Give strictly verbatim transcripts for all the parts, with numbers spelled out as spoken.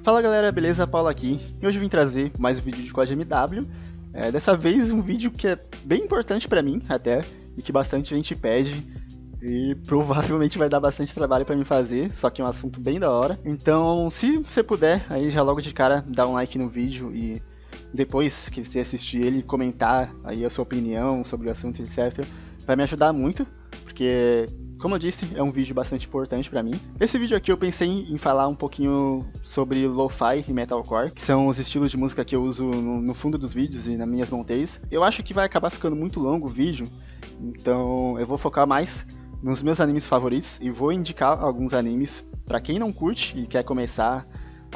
Fala galera, beleza? Paulo aqui, e hoje eu vim trazer mais um vídeo de cód M W. É, dessa vez um vídeo que é bem importante pra mim até, e que bastante gente pede, e provavelmente vai dar bastante trabalho pra mim fazer, só que é um assunto bem da hora. Então, se você puder, aí já logo de cara dá um like no vídeo e depois que você assistir ele, comentar aí a sua opinião sobre o assunto, etcétera. Vai me ajudar muito, porque, como eu disse, é um vídeo bastante importante pra mim. Esse vídeo aqui eu pensei em falar um pouquinho sobre lo-fi e metalcore, que são os estilos de música que eu uso no, no fundo dos vídeos e nas minhas montagens. Eu acho que vai acabar ficando muito longo o vídeo, então eu vou focar mais nos meus animes favoritos e vou indicar alguns animes pra quem não curte e quer começar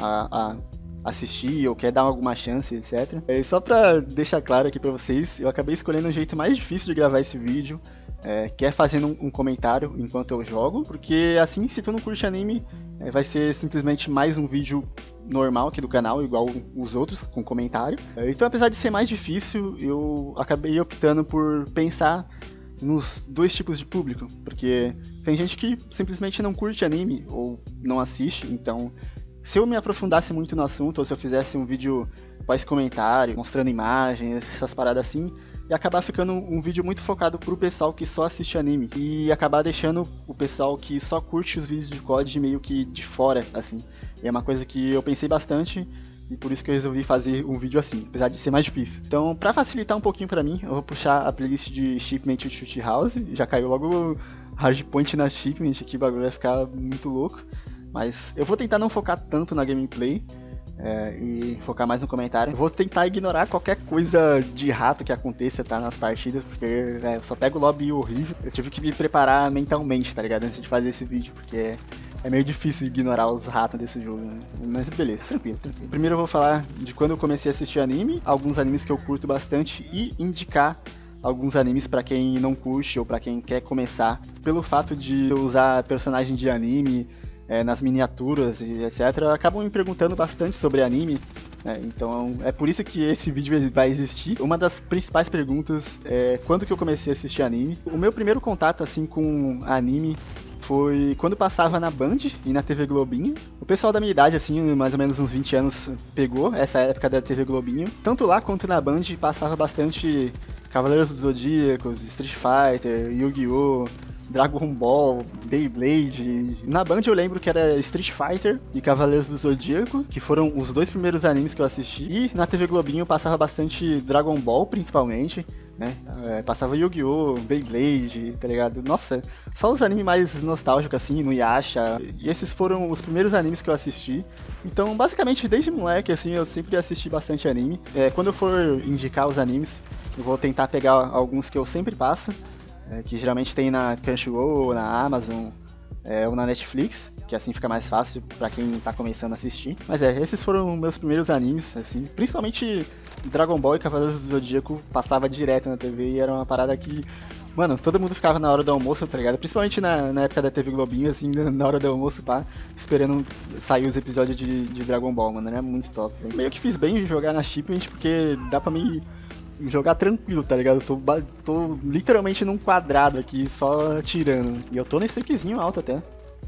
a, a assistir ou quer dar alguma chance, etcétera. É, só pra deixar claro aqui pra vocês, eu acabei escolhendo um jeito mais difícil de gravar esse vídeo, é, que é fazendo um, um comentário enquanto eu jogo, porque assim, se tu não curte anime, é, vai ser simplesmente mais um vídeo normal aqui do canal, igual os outros, com comentário. É, então, apesar de ser mais difícil, eu acabei optando por pensar nos dois tipos de público, porque tem gente que simplesmente não curte anime ou não assiste, então se eu me aprofundasse muito no assunto, ou se eu fizesse um vídeo pós-comentário, mostrando imagens, essas paradas assim, ia acabar ficando um vídeo muito focado pro pessoal que só assiste anime, e acabar deixando o pessoal que só curte os vídeos de cód meio que de fora, assim. E é uma coisa que eu pensei bastante, e por isso que eu resolvi fazer um vídeo assim, apesar de ser mais difícil. Então, pra facilitar um pouquinho pra mim, eu vou puxar a playlist de Shipment to Shoot House, já caiu logo hardpoint na Shipment aqui, o bagulho vai ficar muito louco. Mas eu vou tentar não focar tanto na gameplay é, e focar mais no comentário. Eu vou tentar ignorar qualquer coisa de rato que aconteça, tá, nas partidas, porque é, eu só pego lobby horrível. Eu tive que me preparar mentalmente, tá ligado, antes de fazer esse vídeo, porque é, é meio difícil ignorar os ratos desse jogo, né? Mas beleza, tranquilo, tranquilo. Primeiro eu vou falar de quando eu comecei a assistir anime, alguns animes que eu curto bastante e indicar alguns animes pra quem não curte ou pra quem quer começar. Pelo fato de eu usar personagem de anime É, nas miniaturas e etcétera, acabam me perguntando bastante sobre anime, né? Então é por isso que esse vídeo vai existir. Uma das principais perguntas é quando que eu comecei a assistir anime. O meu primeiro contato assim com anime foi quando passava na Band e na T V Globinho. O pessoal da minha idade, assim, mais ou menos uns vinte anos, pegou essa época da T V Globinho. Tanto lá quanto na Band passava bastante Cavaleiros dos Zodíacos, Street Fighter, Yu-Gi-Oh!, Dragon Ball, Beyblade. Na Band eu lembro que era Street Fighter e Cavaleiros do Zodíaco, que foram os dois primeiros animes que eu assisti. E na T V Globinho passava bastante Dragon Ball, principalmente, né? É, passava Yu-Gi-Oh!, Beyblade, tá ligado? Nossa, só os animes mais nostálgicos, assim, no Yasha. E esses foram os primeiros animes que eu assisti. Então, basicamente, desde moleque, assim, eu sempre assisti bastante anime. É, quando eu for indicar os animes, eu vou tentar pegar alguns que eu sempre passo, É, que geralmente tem na Crunchyroll, na Amazon, é, ou na Netflix, que assim fica mais fácil pra quem tá começando a assistir. Mas é, esses foram meus primeiros animes, assim, principalmente Dragon Ball e Cavaleiros do Zodíaco passava direto na T V e era uma parada que, mano, todo mundo ficava na hora do almoço, tá ligado? Principalmente na, na época da T V Globinho, assim, na hora do almoço, pá, esperando sair os episódios de, de Dragon Ball, mano, era muito top. Hein? Meio que fiz bem jogar na Shipment, porque dá pra me jogar tranquilo, tá ligado? Eu tô, tô literalmente num quadrado aqui, só atirando. E eu tô no streakzinho alto até.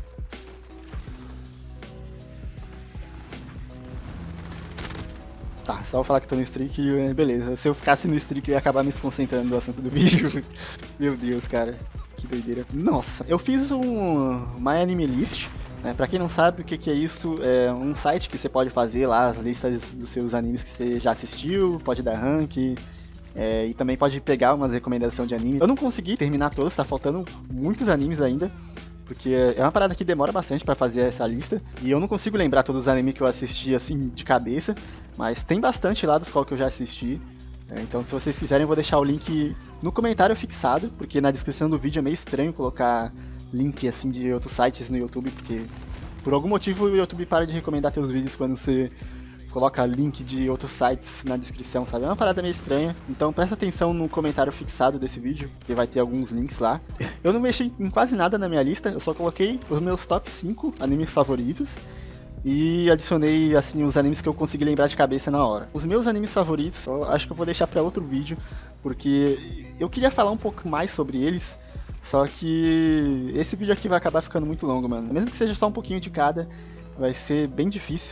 Tá, só eu falar que tô no streak, beleza. Se eu ficasse no streak, eu ia acabar me desconcentrando no assunto do vídeo. Meu Deus, cara. Que doideira. Nossa, eu fiz um My Anime List. É, pra quem não sabe o que, que é isso, é um site que você pode fazer lá as listas dos seus animes que você já assistiu, pode dar rank, é, e também pode pegar umas recomendações de anime. Eu não consegui terminar todos, tá faltando muitos animes ainda, porque é uma parada que demora bastante pra fazer essa lista, e eu não consigo lembrar todos os animes que eu assisti assim de cabeça, mas tem bastante lá dos qual que eu já assisti. É, então se vocês quiserem eu vou deixar o link no comentário fixado, porque na descrição do vídeo é meio estranho colocar link assim de outros sites no YouTube, porque por algum motivo o YouTube para de recomendar teus vídeos quando você coloca link de outros sites na descrição, sabe? É uma parada meio estranha. Então presta atenção no comentário fixado desse vídeo, que vai ter alguns links lá. Eu não mexi em quase nada na minha lista, eu só coloquei os meus top cinco animes favoritos e adicionei assim os animes que eu consegui lembrar de cabeça na hora. Os meus animes favoritos, eu acho que eu vou deixar para outro vídeo, porque eu queria falar um pouco mais sobre eles. Só que esse vídeo aqui vai acabar ficando muito longo, mano. Mesmo que seja só um pouquinho de cada, vai ser bem difícil.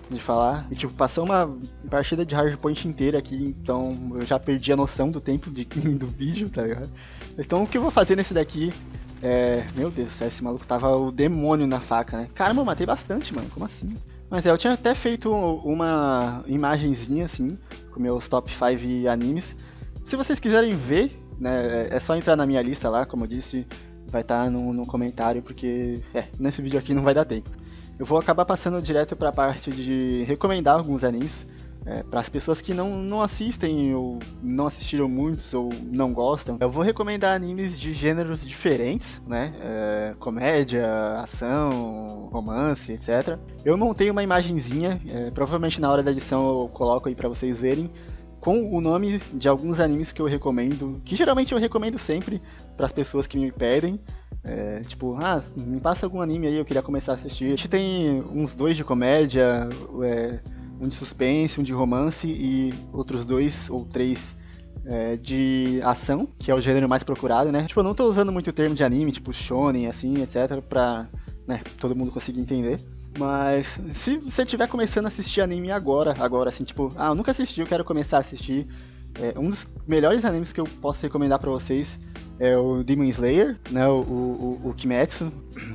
de falar. E, tipo, passou uma partida de Hardpoint inteira aqui, então eu já perdi a noção do tempo de, do vídeo, tá ligado? Então o que eu vou fazer nesse daqui é... Meu Deus do céu, esse maluco tava o demônio na faca, né? Caramba, eu matei bastante, mano, como assim? Mas é, eu tinha até feito uma imagenzinha, assim, com meus top cinco animes. Se vocês quiserem ver, né, é só entrar na minha lista lá, como eu disse, vai estar no, no comentário, porque, é, nesse vídeo aqui não vai dar tempo. Eu vou acabar passando direto para a parte de recomendar alguns animes, é, para as pessoas que não, não assistem, ou não assistiram muitos, ou não gostam. Eu vou recomendar animes de gêneros diferentes, né, é, comédia, ação, romance, etcétera. Eu montei uma imagenzinha, é, provavelmente na hora da edição eu coloco aí para vocês verem, com o nome de alguns animes que eu recomendo, que geralmente eu recomendo sempre para as pessoas que me pedem. É, tipo, ah, me passa algum anime aí, eu queria começar a assistir. A gente tem uns dois de comédia, é, um de suspense, um de romance e outros dois ou três é, de ação, que é o gênero mais procurado, né? Tipo, eu não tô usando muito o termo de anime, tipo shonen, assim, etcétera, pra, né, todo mundo conseguir entender. Mas se você estiver começando a assistir anime agora, agora assim, tipo, ah, eu nunca assisti, eu quero começar a assistir, é, um dos melhores animes que eu posso recomendar pra vocês é o Demon Slayer, né, o, o, o, o Kimetsu.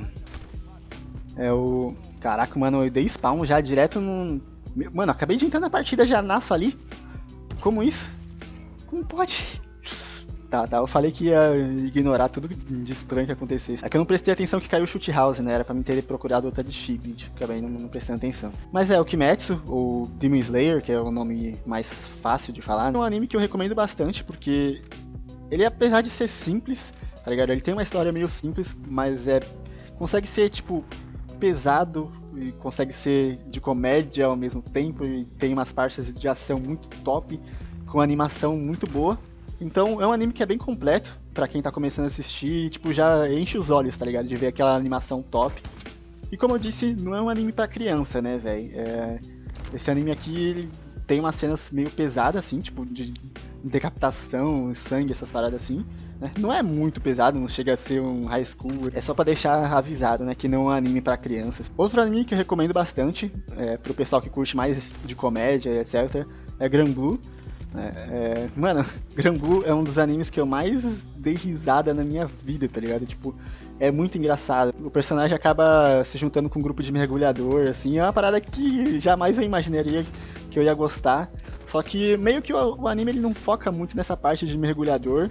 É o... Caraca, mano, eu dei spawn já direto no... Mano, acabei de entrar na partida, já nasço ali. Como isso? Como pode? Tá, tá, eu falei que ia ignorar tudo de estranho que acontecesse. É que eu não prestei atenção que caiu o Shoot House, né? Era pra me ter procurado outra de Shipment, acabei não, não prestando atenção. Mas é, o Kimetsu, ou Demon Slayer, que é o nome mais fácil de falar, é um anime que eu recomendo bastante, porque ele, apesar de ser simples, tá ligado? Ele tem uma história meio simples, mas é... consegue ser, tipo, pesado e consegue ser de comédia ao mesmo tempo e tem umas partes de ação muito top, com animação muito boa. Então é um anime que é bem completo pra quem tá começando a assistir, tipo, já enche os olhos, tá ligado? De ver aquela animação top. E como eu disse, não é um anime pra criança, né, velho? É... Esse anime aqui, ele tem umas cenas meio pesadas, assim, tipo, de decapitação, sangue, essas paradas assim, né? Não é muito pesado, não chega a ser um high school, é só pra deixar avisado, né, que não é um anime pra crianças. Outro anime que eu recomendo bastante, é, pro pessoal que curte mais de comédia, etcétera, é Granblue. É, é, mano, Granblue é um dos animes que eu mais dei risada na minha vida, tá ligado? Tipo, é muito engraçado. O personagem acaba se juntando com um grupo de mergulhador, assim, é uma parada que jamais eu imaginaria que eu ia gostar. Só que meio que o, o anime ele não foca muito nessa parte de mergulhador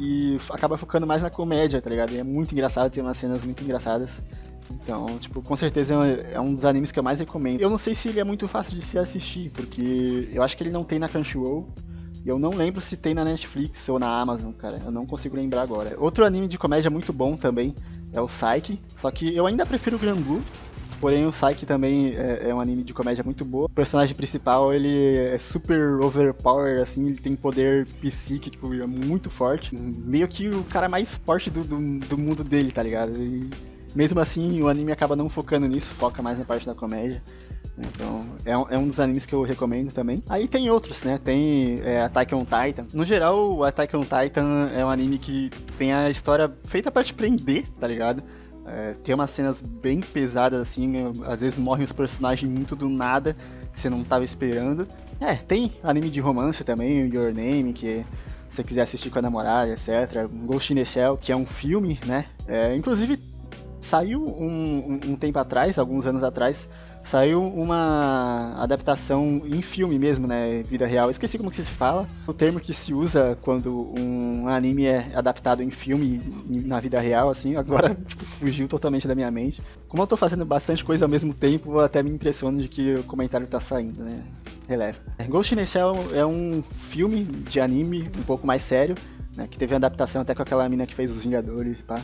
e acaba focando mais na comédia, tá ligado? E é muito engraçado, tem umas cenas muito engraçadas. Então, tipo, com certeza é um dos animes que eu mais recomendo. Eu não sei se ele é muito fácil de se assistir, porque eu acho que ele não tem na Crunchyroll. E eu não lembro se tem na Netflix ou na Amazon, cara. Eu não consigo lembrar agora. Outro anime de comédia muito bom também é o Psyche. Só que eu ainda prefiro o Granblue. Porém, o Psyche também é, é um anime de comédia muito boa. O personagem principal, ele é super overpower, assim. Ele tem poder psíquico é muito forte. Meio que o cara mais forte do, do, do mundo dele, tá ligado? E mesmo assim, o anime acaba não focando nisso. Foca mais na parte da comédia. Então, é um, é um dos animes que eu recomendo também. Aí tem outros, né? Tem é, Attack on Titan. No geral, o Attack on Titan é um anime que tem a história feita pra te prender, tá ligado? É, tem umas cenas bem pesadas, assim. Às vezes morrem os personagens muito do nada, que você não tava esperando. É, tem anime de romance também, Your Name, que se você quiser assistir com a namorada, etcétera. Ghost in the Shell, que é um filme, né? É, inclusive, saiu um, um, um tempo atrás, alguns anos atrás, saiu uma adaptação em filme mesmo, né, vida real. Esqueci como que se fala. O termo que se usa quando um anime é adaptado em filme na vida real, assim, agora tipo, fugiu totalmente da minha mente. Como eu tô fazendo bastante coisa ao mesmo tempo, eu até me impressiono de que o comentário tá saindo, né. Releva. Ghost in the Shell é um filme de anime um pouco mais sério, né, que teve uma adaptação até com aquela mina que fez Os Vingadores, pá.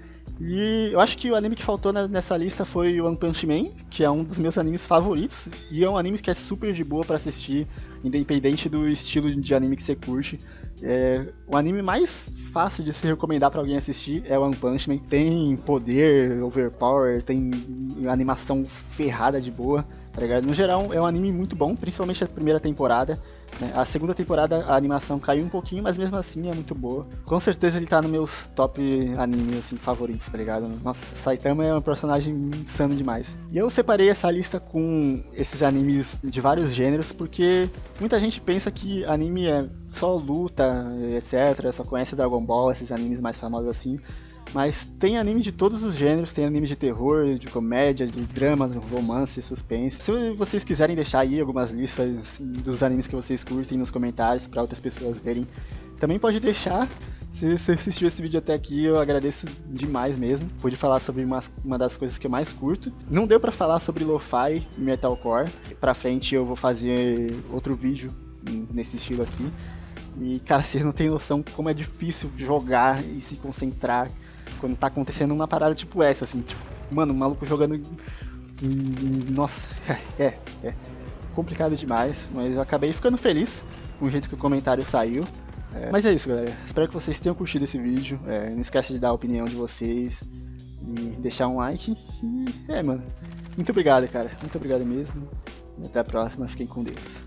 E eu acho que o anime que faltou nessa lista foi o One Punch Man, que é um dos meus animes favoritos, e é um anime que é super de boa pra assistir, independente do estilo de anime que você curte. É, o anime mais fácil de se recomendar pra alguém assistir é o One Punch Man. Tem poder, overpower, tem animação ferrada de boa, tá ligado? No geral, é um anime muito bom, principalmente a primeira temporada. né? A segunda temporada a animação caiu um pouquinho, mas mesmo assim é muito boa. Com certeza ele tá nos meus top animes assim, favoritos, tá ligado? Nossa, Saitama é um personagem insano demais. E eu separei essa lista com esses animes de vários gêneros, porque muita gente pensa que anime é só luta, etcétera. Só conhece Dragon Ball, esses animes mais famosos assim. Mas tem anime de todos os gêneros, tem anime de terror, de comédia, de drama, romance, suspense. Se vocês quiserem deixar aí algumas listas dos animes que vocês curtem nos comentários para outras pessoas verem, também pode deixar. Se você assistiu esse vídeo até aqui, eu agradeço demais mesmo. Pude falar sobre uma, uma das coisas que eu mais curto. Não deu pra falar sobre lo-fi e metalcore. Pra frente eu vou fazer outro vídeo nesse estilo aqui. E, cara, vocês não têm noção como é difícil jogar e se concentrar quando tá acontecendo uma parada tipo essa, assim. Tipo, mano, um maluco jogando... Nossa, é, é complicado demais. Mas eu acabei ficando feliz com o jeito que o comentário saiu. É, mas é isso, galera. Espero que vocês tenham curtido esse vídeo. É, não esquece de dar a opinião de vocês e deixar um like. E é, mano. Muito obrigado, cara. Muito obrigado mesmo. E até a próxima. Fiquem com Deus.